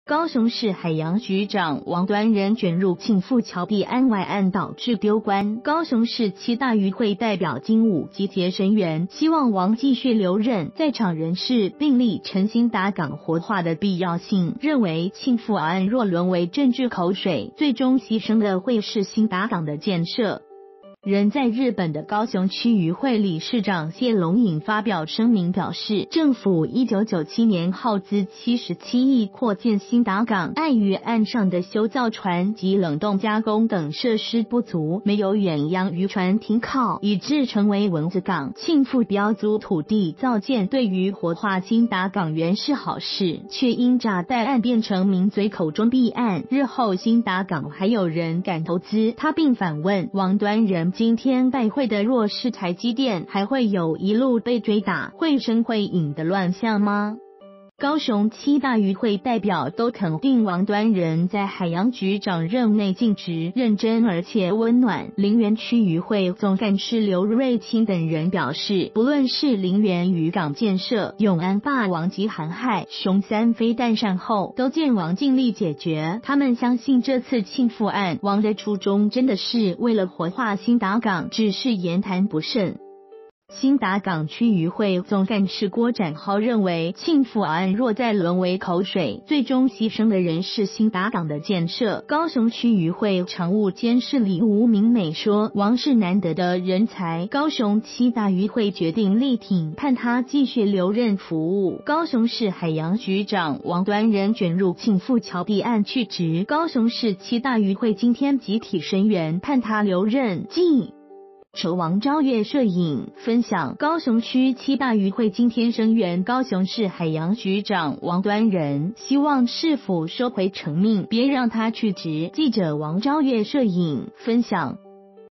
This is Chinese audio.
高雄市海洋局长王端仁卷入庆富桥弊案外案，导致丢官。高雄市7大渔会代表金武集结声援，希望王继续留任。在场人士并力陈兴达港活化的必要性，认为庆富案若沦为政治口水，最终牺牲的会是兴达港的建设。人在日本的高雄区渔会理事长谢龙颖发表声明表示，政府1997年耗资77亿扩建兴达港，碍于岸上的修造船及冷冻加工等设施不足，没有远洋渔船停靠，以致成为蚊子港。庆富标租土地造舰，对于活化兴达港原是好事，却因诈贷案变成名嘴口中弊案。日后兴达港还有人敢投资？他并反问王端仁，今天拜会的若是台积电，还会有一路被追打、绘声绘影的乱象吗？高雄7大渔会代表都肯定王端仁在海洋局长任内尽职、认真而且温暖。林园区渔会总干事刘瑞清等人表示，不论是林园渔港建设、永安霸王级航海、雄3飞弹善后，都见王尽力解决。他们相信这次庆富案，王的初衷真的是为了活化兴达港，只是言谈不慎。兴达港区渔会总干事郭展豪认为，庆富案若再沦为口水，最终牺牲的人是兴达港的建设。高雄区渔会常务监事李吴明美说，王是难得的人才，高雄7大渔会决定力挺，盼他继续留任服务。高雄市海洋局长王端仁卷入庆富桥弊案去职，高雄市7大渔会今天集体声援，盼他留任。首王昭月摄影分享，高雄区7大渔会今天声援高雄市海洋局长王端仁，希望市府收回成命，别让他去职。记者王昭月摄影分享。